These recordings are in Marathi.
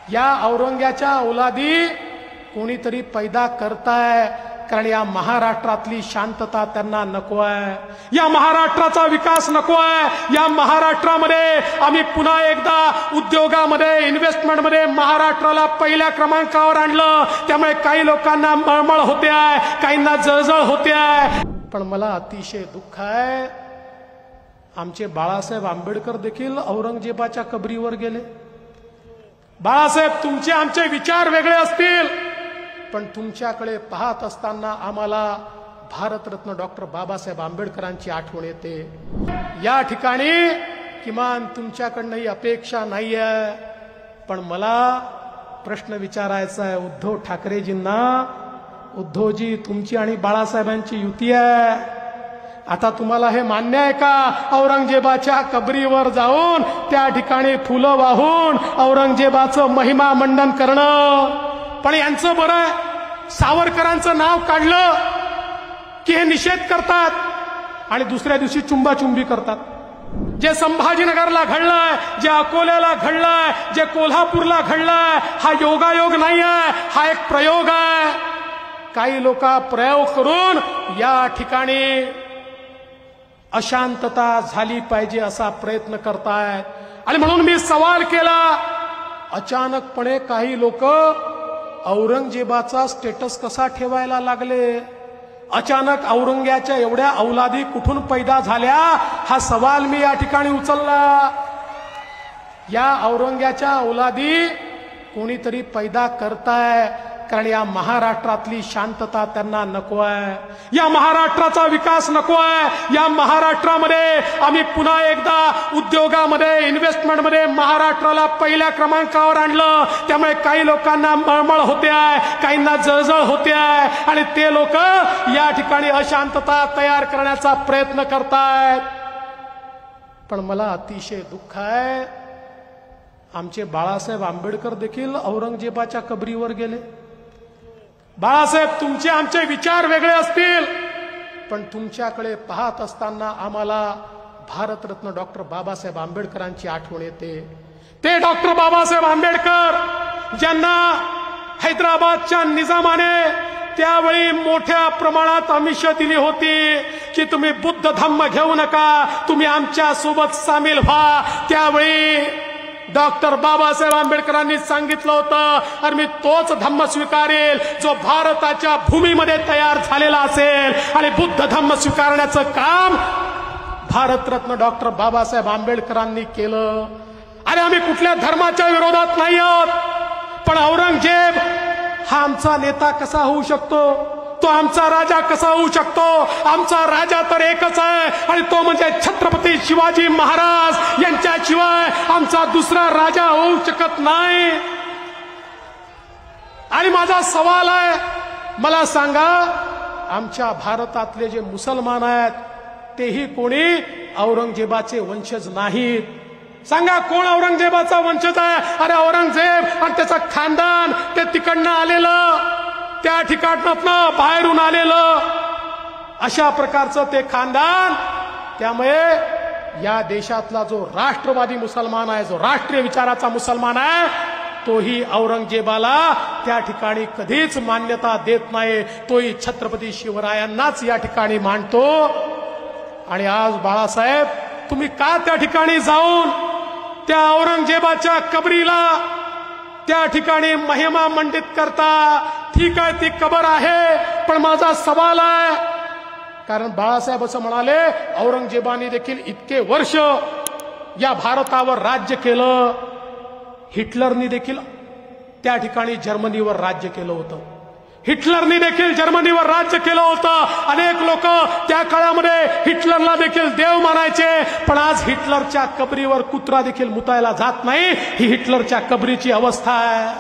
या औरंग्याच्या औलादी कोणीतरी पैदा करताय, कारण या महाराष्ट्रातली शांतता त्यांना नको आहे, या महाराष्ट्राचा विकास नको आहे। या महाराष्ट्रामध्ये आम्ही पुन्हा एकदा उद्योगामध्ये, इन्व्हेस्टमेंटमध्ये महाराष्ट्राला पहिल्या क्रमांकावर आणलं। त्यामुळे काही लोकांना मळमळ होते आहे, काहींना जळजळ होते आहे। पण मला अतिशय दुःख आहे, आमचे बाळासाहेब आंबेडकर देखील औरंगजेबाच्या कबरीवर गेले। बाळासाहेब, तुमचे आमचे विचार वेगळे असतील, पण तुमच्याकडे पाहत असताना आम्हाला भारतरत्न डॉक्टर बाबासाहेब आंबेडकरांची आठवण येते। या ठिकाणी किमान तुमच्याकडनं ही अपेक्षा नाहीये, पण मला प्रश्न विचारायचा आहे उद्धव ठाकरेजींना। उद्धवजी, तुमची आणि बाळासाहेबांची युती आहे, आता तुम्हाला हे मान्य आहे का औरंगजेबाच्या कबरीवर जाऊन त्या ठिकाणी फुलं वाहून औरंगजेबाचं महिमा मंडन करणं? पण यांचं बरं, सावरकरांचं नाव काढलं की हे निषेध करतात आणि दुसऱ्या दिवशी चुंबाचुंबी करतात। जे संभाजीनगरला घडलंय, जे अकोल्याला घडलंय, जे कोल्हापूरला घडलंय, हा योगायोग नाही आहे, हा एक प्रयोग आहे। काही लोक प्रयोग करून या ठिकाणी अशांतता झाली पाहिजे असा प्रयत्न करतायत। आणि म्हणून मी सवाल केला, अचानकपणे काही लोक औरंगजेबाचा स्टेटस कसा ठेवायला लागले? अचानक औरंग्याच्या एवढ्या औलादी कुठून पैदा झाल्या? हा सवाल मी या ठिकाणी उचलला। या औरंग्याच्या औलादी कोणीतरी पैदा करताय, कारण या महाराष्ट्रातली शांतता त्यांना नको आहे, या महाराष्ट्राचा विकास नको आहे। या महाराष्ट्रामध्ये आम्ही पुन्हा एकदा उद्योगामध्ये, इन्व्हेस्टमेंटमध्ये महाराष्ट्राला पहिल्या क्रमांकावर आणलं। त्यामुळे काही लोकांना मळमळ होते आहे, काहींना जळजळ होते आहे, आणि ते लोक या ठिकाणी अशांतता तयार करण्याचा प्रयत्न करतायत। पण मला अतिशय दुःख आहे, आमचे बाळासाहेब आंबेडकर देखील औरंगजेबाच्या कबरीवर गेले। बाळासाहेब, तुमचे आमचे विचार वेगळे असतील, पण तुमच्याकडे पाहत असताना आम्हाला भारतरत्न डॉक्टर बाबासाहेब आंबेडकरांची आठवण येते। ते डॉक्टर बाबासाहेब आंबेडकर ज्यांना हैदराबादच्या निजामाने त्यावेळी मोठ्या प्रमाणात आमिष दिली होती की तुम्ही बुद्ध धम्म घेऊ नका, तुम्ही आमच्या सोबत सामील व्हा। त्यावेळी डॉक्टर बाबासाहेब आंबेडकरांनी सांगितलं होतं, आणि मी तोच धम्म स्वीकारेल जो भारताच्या भूमीमध्ये तयार झालेला असेल। आणि बुद्ध धम्म स्वीकारण्याचं काम भारतरत्न डॉक्टर बाबासाहेब आंबेडकरांनी केलं। आणि आम्ही कुठल्या धर्माच्या विरोधात नाही आहोत, पण औरंगजेब हा आमचा नेता कसा होऊ शकतो? तो आमचा राजा कसा होऊ शकतो? आमचा राजा तर एकच आहे, आणि तो म्हणजे छत्रपती शिवाजी महाराज यांच्याशिवाय आमचा दुसरा राजा होऊ शकत नाही। आणि माझा सवाल आहे, मला सांगा, आमच्या भारतातले जे मुसलमान आहेत तेही कोणी औरंगजेबाचे वंशज नाहीत। सांगा, कोण औरंगजेबाचा वंशज आहे? अरे औरंगजेब आणि त्याचं खानदान, ते तिकडनं आलेलं, त्या ठिकाणातनं बाहेरून आलेलं, अशा प्रकारचं ते खानदान। त्यामुळे या देशातला जो राष्ट्रवादी मुसलमान आहे, जो राष्ट्रीय विचाराचा मुसलमान आहे, तोही औरंगजेबाला त्या ठिकाणी कधीच मान्यता देत नाही, तोही छत्रपती शिवरायांनाच या ठिकाणी मानतो। आणि आज बाळासाहेब, तुम्ही का त्या ठिकाणी जाऊन त्या औरंगजेबाच्या कबरीला त्या ठिकाणी महिमा मंडित करता? ठीक आहे, ती कबर आहे, पण माझा सवाल आहे, कारण बाळासाहेब असं म्हणाले, औरंगजेबाने देखील इतके वर्ष या भारतावर राज्य केलं, हिटलरनी देखील त्या ठिकाणी जर्मनीवर राज्य केलं होतं, हिटलरनी देखील जर्मनीवर राज्य केलं होतं। अनेक लोक त्या काळामध्ये हिटलरला देखील देव मानायचे, पण आज हिटलरच्या कबरीवर कुत्रा देखील मुतायला जात नाही, ही हिटलरच्या कबरीची अवस्था आहे।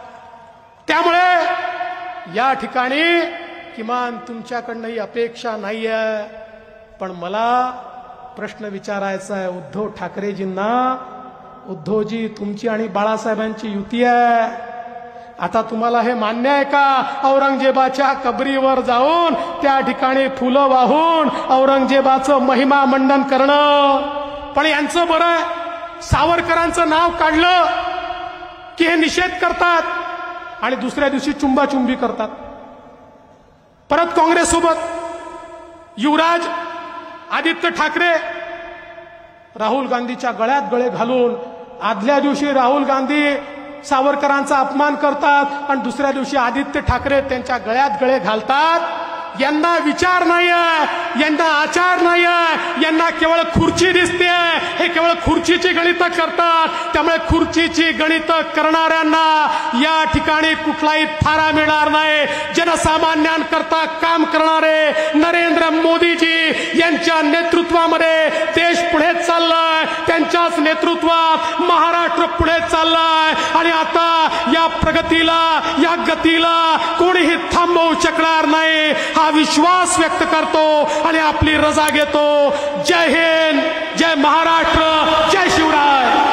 त्यामुळे या ठिकाणी किमान तुमच्याकडनं ही अपेक्षा नाहीये, पण मला प्रश्न विचारायचा आहे उद्धव ठाकरेजींना। उद्धवजी, तुमची आणि बाळासाहेबांची युती आहे, आता तुम्हाला हे मान्य आहे का औरंगजेबाच्या कबरीवर जाऊन त्या ठिकाणी फुलं वाहून औरंगजेबाचं महिमा मंडन करणं? पण यांचं बरं, सावरकरांचं नाव काढलं की हे निषेध करतात आणि दुसऱ्या दिवशी चुंबाचुंबी करतात. परत काँग्रेससोबत युवराज आदित्य ठाकरे राहुल गांधीच्या गळ्यात गळे घालून आदल्या दिवशी राहुल गांधी सावरकरांचा अपमान करतात आणि दुसऱ्या दिवशी आदित्य ठाकरे त्यांच्या गळ्यात गळे घालतात. यांना विचार नाहीये, यांना आचार नाहीये, यांना केवळ खुर्ची दिसते. हे केवळ खुर्चीची गणितं करतात. त्यामुळे खुर्चीची गणितं करणाऱ्यांना या ठिकाणी कुठलाही थारा मिळणार नाही. जनसामान्यांकरता काम करणारे नरेंद्र मोदीजी यांच्या नेतृत्वामध्ये देश पुढे चाललाय. त्यांच्याच नेतृत्वात महाराष्ट्र पुढे चाललाय आणि आता या प्रगतीला, या गतीला कोणीही थांबवू शकणार नाही हा विश्वास व्यक्त करतो आणि आपली रजा घेतो. जय हिंद, जय महाराष्ट्र, जय शिवराय.